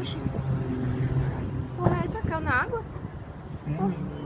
Oxi. Porra, é essa? Caiu na água? Hum.